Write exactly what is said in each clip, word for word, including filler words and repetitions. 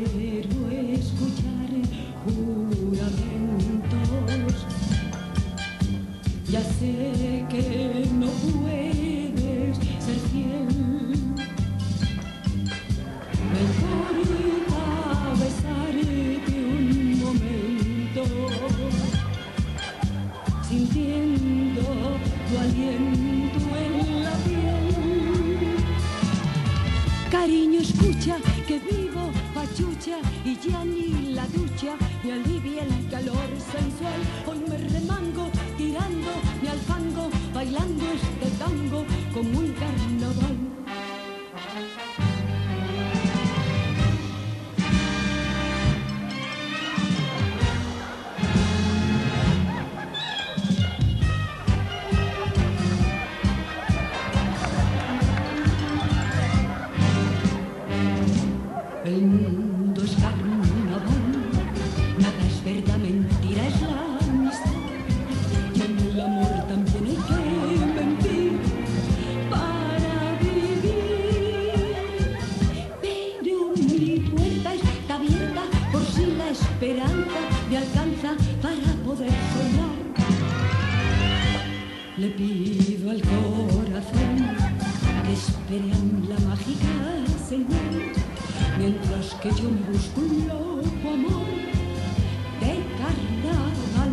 quiero escuchar juramentos. Ya sé que no puedes ser fiel. Me importa besarte un momento, sintiendo tu aliento en la piel. Cariño, escucha que vivo pachucha y ya ni la ducha me alivia el calor sensual. Hoy me remango tirando mi alfango, bailando este tango como un carnaval. El mundo es carnaval, nada es verdad, mentira es la amistad. Y en el amor también hay que mentir para vivir. Pero mi puerta está abierta por si la esperanza me alcanza para poder soñar. Le pido al corazón que espere en la mágica señal, mientras que yo me busco un loco amor de carnaval.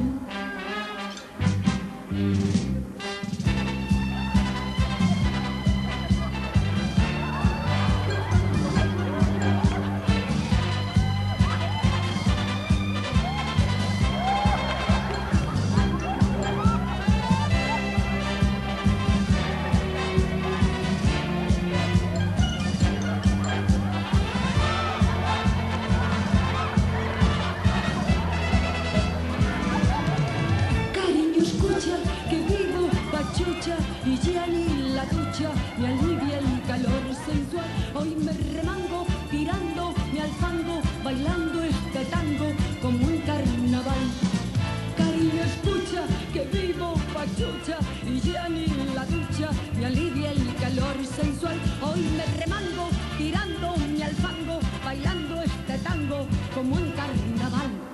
Y ya ni la ducha me alivia el calor sensual. Hoy me remango tirando mi alfango, bailando este tango como un carnaval. Cariño, escucha que vivo pachucha y ya ni la ducha me alivia el calor sensual. Hoy me remango tirando mi alfango, bailando este tango como un carnaval.